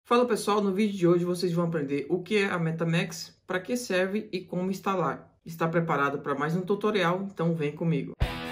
Fala pessoal, no vídeo de hoje vocês vão aprender o que é a MetaMask, para que serve e como instalar. Está preparado para mais um tutorial? Então vem comigo.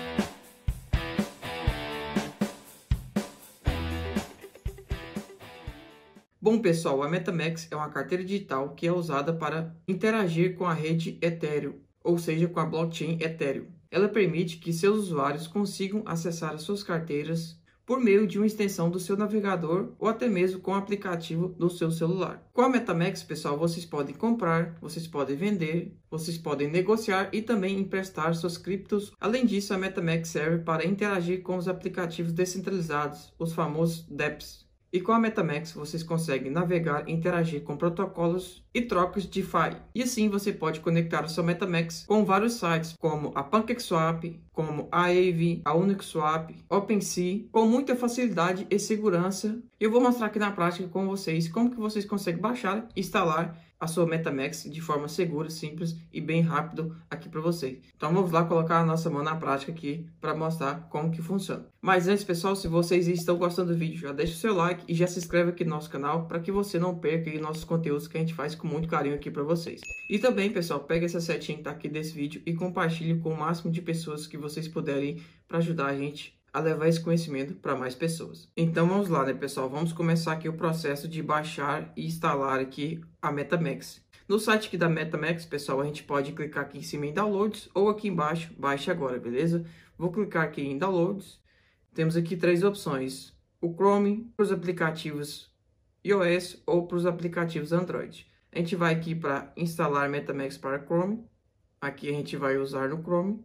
Bom pessoal, a MetaMask é uma carteira digital que é usada para interagir com a rede Ethereum, ou seja, com a blockchain Ethereum. Ela permite que seus usuários consigam acessar as suas carteiras por meio de uma extensão do seu navegador ou até mesmo com o aplicativo do seu celular. Com a MetaMask, pessoal, vocês podem comprar, vocês podem vender, vocês podem negociar e também emprestar suas criptos. Além disso, a MetaMask serve para interagir com os aplicativos descentralizados, os famosos dApps. E com a MetaMask vocês conseguem navegar e interagir com protocolos e trocas de DeFi. E assim você pode conectar o seu MetaMask com vários sites como a PancakeSwap, como a Aave, a Uniswap, OpenSea, com muita facilidade e segurança. Eu vou mostrar aqui na prática com vocês como que vocês conseguem baixar e instalar a sua MetaMask de forma segura, simples e bem rápido aqui para vocês. Então vamos lá colocar a nossa mão na prática aqui para mostrar como que funciona. Mas antes, pessoal, se vocês estão gostando do vídeo, já deixa o seu like e já se inscreve aqui no nosso canal para que você não perca aí nossos conteúdos que a gente faz com muito carinho aqui para vocês. E também, pessoal, pega essa setinha que tá aqui desse vídeo e compartilhe com o máximo de pessoas que vocês puderem para ajudar a gente a levar esse conhecimento para mais pessoas. Então vamos lá, né, pessoal? Vamos começar aqui o processo de baixar e instalar aqui a MetaMask. No site aqui da MetaMask, pessoal, a gente pode clicar aqui em cima em Downloads ou aqui embaixo, baixe agora, beleza? Vou clicar aqui em Downloads. Temos aqui três opções: o Chrome para os aplicativos iOS ou para os aplicativos Android. A gente vai aqui para instalar MetaMask para Chrome. Aqui a gente vai usar no Chrome.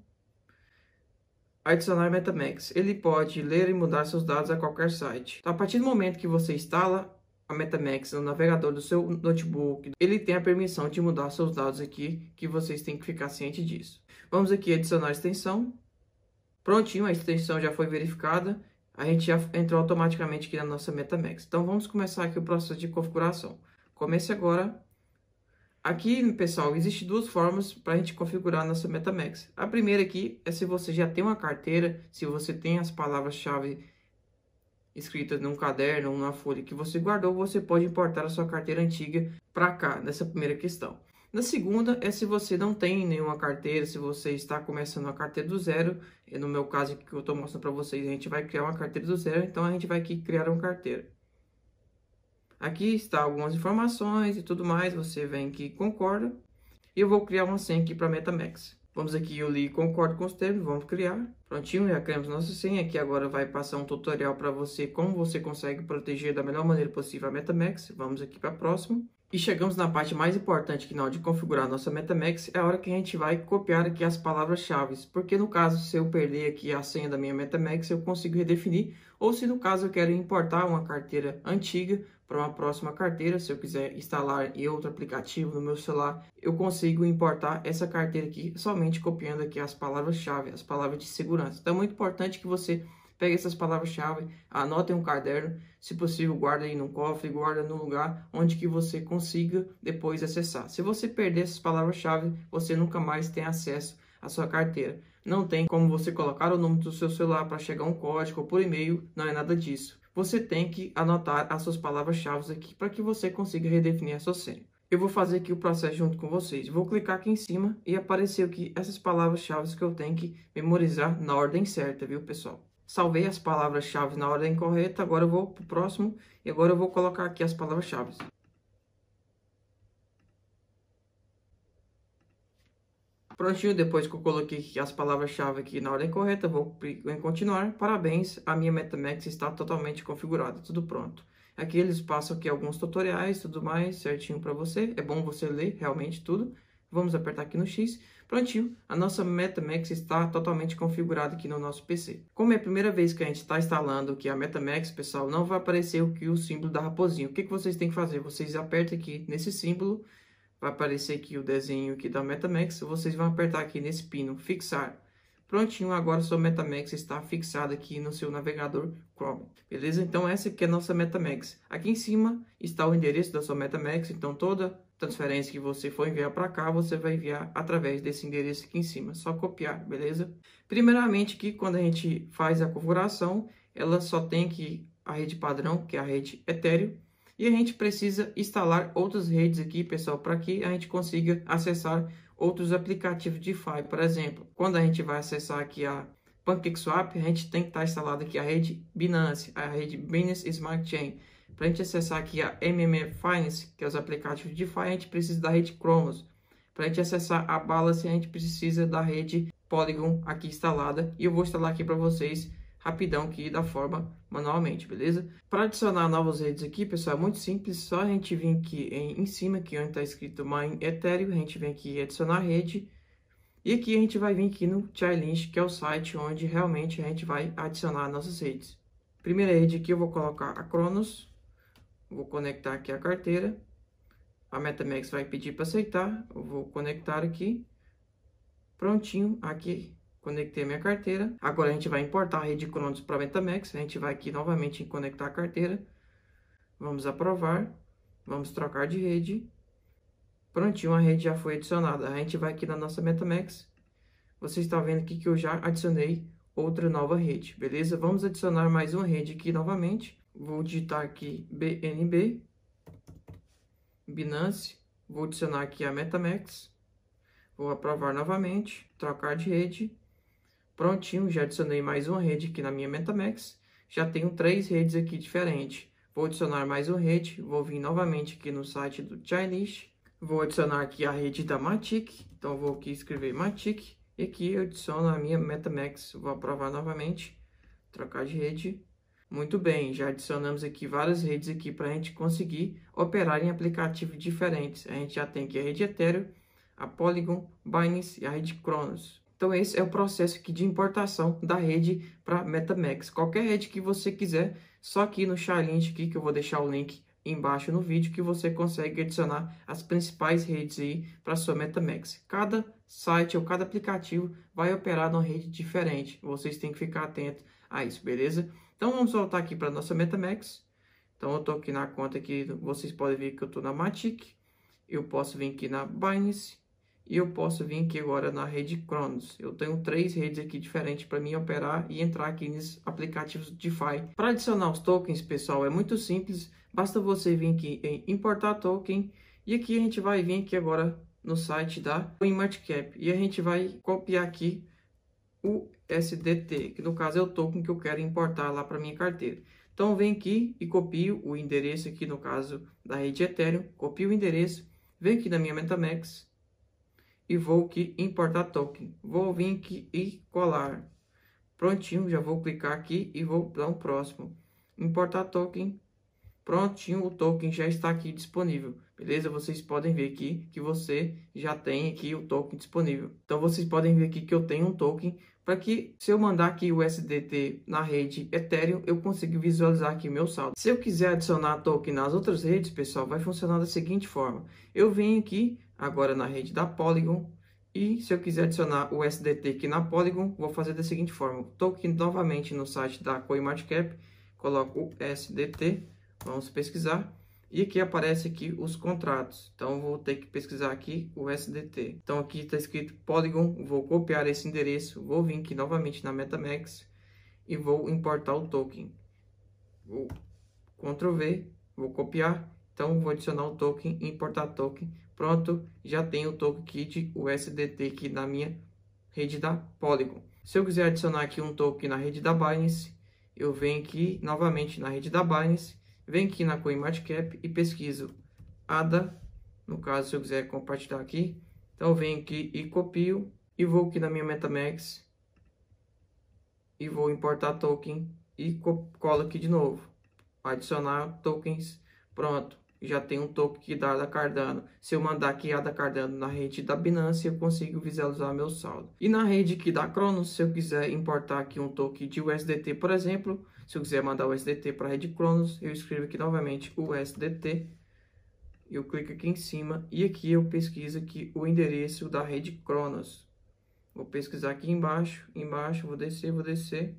Adicionar MetaMask. Ele pode ler e mudar seus dados a qualquer site. Então, a partir do momento que você instala a MetaMask no navegador do seu notebook, ele tem a permissão de mudar seus dados aqui, que vocês têm que ficar cientes disso. Vamos aqui adicionar a extensão. Prontinho, a extensão já foi verificada. A gente já entrou automaticamente aqui na nossa MetaMask. Então vamos começar aqui o processo de configuração. Comece agora. Aqui, pessoal, existem duas formas para a gente configurar a nossa MetaMask. A primeira aqui é se você já tem uma carteira, se você tem as palavras-chave escritas num caderno ou numa folha que você guardou, você pode importar a sua carteira antiga para cá, nessa primeira questão. Na segunda é se você não tem nenhuma carteira, se você está começando a carteira do zero. No meu caso aqui que eu estou mostrando para vocês, a gente vai criar uma carteira do zero, então a gente vai aqui criar uma carteira. Aqui está algumas informações e tudo mais, você vem aqui concorda. E eu vou criar uma senha aqui para MetaMask. Vamos aqui, eu li concordo com os termos, vamos criar. Prontinho, já criamos nossa senha. Aqui agora vai passar um tutorial para você, como você consegue proteger da melhor maneira possível a MetaMask. Vamos aqui para a próxima. E chegamos na parte mais importante que na hora de configurar a nossa MetaMask, é a hora que a gente vai copiar aqui as palavras-chave. Porque no caso, se eu perder aqui a senha da minha MetaMask, eu consigo redefinir. Ou se no caso eu quero importar uma carteira antiga para uma próxima carteira, se eu quiser instalar em outro aplicativo no meu celular, eu consigo importar essa carteira aqui somente copiando aqui as palavras-chave, as palavras de segurança. Então é muito importante que você pegue essas palavras-chave, anote em um caderno, se possível guarda aí num cofre, guarda num lugar onde que você consiga depois acessar. Se você perder essas palavras-chave, você nunca mais tem acesso à sua carteira. Não tem como você colocar o número do seu celular para chegar um código ou por e-mail, não é nada disso. Você tem que anotar as suas palavras-chave aqui para que você consiga redefinir a sua senha. Eu vou fazer aqui o processo junto com vocês. Vou clicar aqui em cima e apareceu aqui essas palavras-chave que eu tenho que memorizar na ordem certa, viu, pessoal? Salvei as palavras-chave na ordem correta, agora eu vou para o próximo e agora eu vou colocar aqui as palavras-chave. Prontinho, depois que eu coloquei as palavras-chave aqui na ordem correta, vou em continuar. Parabéns, a minha MetaMask está totalmente configurada, tudo pronto. Aqui eles passam aqui alguns tutoriais, tudo mais, certinho para você. É bom você ler realmente tudo. Vamos apertar aqui no X. Prontinho, a nossa MetaMask está totalmente configurada aqui no nosso PC. Como é a primeira vez que a gente está instalando aqui a MetaMask, pessoal, não vai aparecer o símbolo da raposinha. O que vocês têm que fazer? Vocês apertam aqui nesse símbolo, vai aparecer aqui o desenho aqui da MetaMask, vocês vão apertar aqui nesse pino, fixar. Prontinho, agora sua MetaMask está fixada aqui no seu navegador Chrome. Beleza? Então essa aqui é a nossa MetaMask. Aqui em cima está o endereço da sua MetaMask, então toda transferência que você for enviar para cá, você vai enviar através desse endereço aqui em cima. Só copiar, beleza? Primeiramente aqui, quando a gente faz a configuração, ela só tem aqui a rede padrão, que é a rede Ethereum. E a gente precisa instalar outras redes aqui, pessoal, para que a gente consiga acessar outros aplicativos DeFi. Por exemplo, quando a gente vai acessar aqui a PancakeSwap, a gente tem que estar instalado aqui a rede Binance, a rede Binance Smart Chain. Para a gente acessar aqui a MMF Finance, que é os aplicativos DeFi, a gente precisa da rede Cronos. Para a gente acessar a Balance, a gente precisa da rede Polygon aqui instalada. E eu vou instalar aqui para vocês rapidão aqui da forma manualmente, beleza? Para adicionar novas redes aqui, pessoal, é muito simples. Só a gente vir aqui em cima, aqui onde está escrito Mine Ethereum, a gente vem aqui em adicionar rede. E aqui a gente vai vir aqui no Chainlink, que é o site onde realmente a gente vai adicionar nossas redes. Primeira rede aqui eu vou colocar a Cronos. Vou conectar aqui a carteira. A MetaMask vai pedir para aceitar. Eu vou conectar aqui. Prontinho, aqui conectei a minha carteira. Agora a gente vai importar a rede Cronos para a MetaMask. A gente vai aqui novamente em conectar a carteira. Vamos aprovar. Vamos trocar de rede. Prontinho, a rede já foi adicionada. A gente vai aqui na nossa MetaMask. Você está vendo aqui que eu já adicionei outra nova rede, beleza? Vamos adicionar mais uma rede aqui novamente. Vou digitar aqui BNB, Binance. Vou adicionar aqui a MetaMask. Vou aprovar novamente, trocar de rede. Prontinho, já adicionei mais uma rede aqui na minha MetaMask. Já tenho 3 redes aqui diferentes. Vou adicionar mais uma rede. Vou vir novamente aqui no site do Chainlink. Vou adicionar aqui a rede da Matic. Então vou aqui escrever Matic. E aqui eu adiciono a minha MetaMask. Vou aprovar novamente, trocar de rede. Muito bem, já adicionamos aqui várias redes aqui para a gente conseguir operar em aplicativos diferentes. A gente já tem aqui a rede Ethereum, a Polygon, Binance e a rede Cronos. Então esse é o processo aqui de importação da rede para MetaMask. Qualquer rede que você quiser, só aqui no Chainlink aqui, que eu vou deixar o link embaixo no vídeo, que você consegue adicionar as principais redes aí para sua MetaMask. Cada site ou cada aplicativo vai operar numa rede diferente. Vocês têm que ficar atentos a isso, beleza? Então vamos voltar aqui para nossa MetaMask. Então eu estou aqui na conta aqui, vocês podem ver que eu estou na Matic. Eu posso vir aqui na Binance e eu posso vir aqui agora na rede Cronos. Eu tenho 3 redes aqui diferentes para mim operar e entrar aqui nos aplicativos DeFi. Para adicionar os tokens, pessoal, é muito simples. Basta você vir aqui em importar token e aqui a gente vai vir aqui agora no site da CoinMarketCap e a gente vai copiar aqui o USDT, que no caso é o token que eu quero importar lá para minha carteira. Então vem aqui e copio o endereço aqui no caso da rede Ethereum, copio o endereço, venho aqui na minha MetaMask e vou aqui importar token. Vou vir aqui e colar. Prontinho, já vou clicar aqui e vou dar um próximo. Importar token. Prontinho, o token já está aqui disponível. Beleza? Vocês podem ver aqui que você já tem aqui o token disponível. Então vocês podem ver aqui que eu tenho um token para que se eu mandar aqui o USDT na rede Ethereum, eu consigo visualizar aqui meu saldo. Se eu quiser adicionar token nas outras redes, pessoal, vai funcionar da seguinte forma. Eu venho aqui agora na rede da Polygon e se eu quiser adicionar o USDT aqui na Polygon, vou fazer da seguinte forma. Estou aqui novamente no site da CoinMarketCap, coloco o USDT, vamos pesquisar. E aqui aparece aqui os contratos. Então vou ter que pesquisar aqui o USDT. Então aqui está escrito Polygon. Vou copiar esse endereço. Vou vir aqui novamente na MetaMask e vou importar o token. Vou Ctrl V, vou copiar. Então vou adicionar o token e importar token. Pronto, já tenho o token aqui de USDT aqui na minha rede da Polygon. Se eu quiser adicionar aqui um token na rede da Binance, eu venho aqui novamente na rede da Binance. Venho aqui na CoinMarketCap e pesquiso ADA, no caso se eu quiser compartilhar aqui. Então eu venho aqui e copio e vou aqui na minha MetaMask e vou importar token e colo aqui de novo. Adicionar tokens, pronto. Já tem um token aqui da ADA Cardano. Se eu mandar aqui ADA Cardano na rede da Binance, eu consigo visualizar meu saldo. E na rede aqui da Cronos, se eu quiser importar aqui um token de USDT, por exemplo, se eu quiser mandar o USDT para a rede Cronos, eu escrevo aqui novamente o USDT. Eu clico aqui em cima e aqui eu pesquiso aqui o endereço da rede Cronos. Vou pesquisar aqui embaixo, vou descer.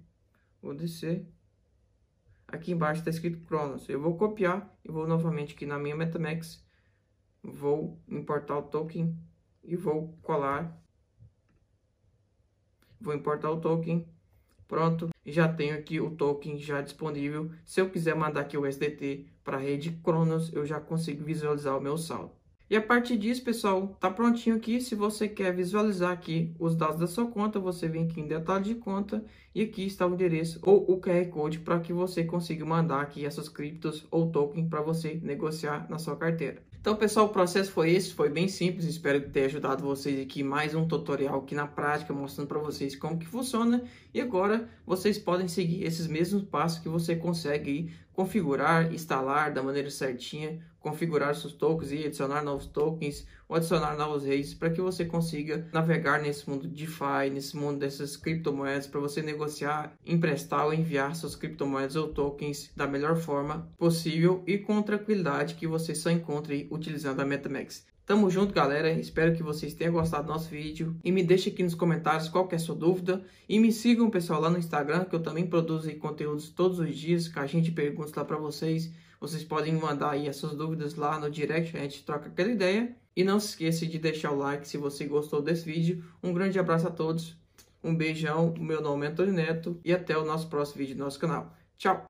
Aqui embaixo está escrito Cronos. Eu vou copiar e vou novamente aqui na minha MetaMask. Vou importar o token e vou colar. Vou importar o token. Pronto, já tenho aqui o token já disponível. Se eu quiser mandar aqui o USDT para a rede Cronos, eu já consigo visualizar o meu saldo. E a partir disso, pessoal, tá prontinho aqui. Se você quer visualizar aqui os dados da sua conta, você vem aqui em detalhes de conta e aqui está o endereço ou o QR Code para que você consiga mandar aqui essas criptos ou token para você negociar na sua carteira. Então, pessoal, o processo foi esse, foi bem simples. Espero que tenha ajudado vocês aqui mais um tutorial aqui na prática, mostrando para vocês como que funciona. E agora vocês podem seguir esses mesmos passos que você consegue aí configurar, instalar da maneira certinha, configurar seus tokens e adicionar novos tokens ou adicionar novas redes para que você consiga navegar nesse mundo DeFi, nesse mundo dessas criptomoedas, para você negociar, emprestar ou enviar suas criptomoedas ou tokens da melhor forma possível e com tranquilidade que você só encontre utilizando a MetaMask. Tamo junto, galera. Espero que vocês tenham gostado do nosso vídeo. E me deixe aqui nos comentários qual que é a sua dúvida. E me sigam, pessoal, lá no Instagram, que eu também produzo aí conteúdos todos os dias, que a gente pergunta lá para vocês. Vocês podem mandar aí as suas dúvidas lá no direct, a gente troca aquela ideia. E não se esqueça de deixar o like se você gostou desse vídeo. Um grande abraço a todos. Um beijão. O meu nome é Antônio Neto. E até o nosso próximo vídeo do nosso canal. Tchau!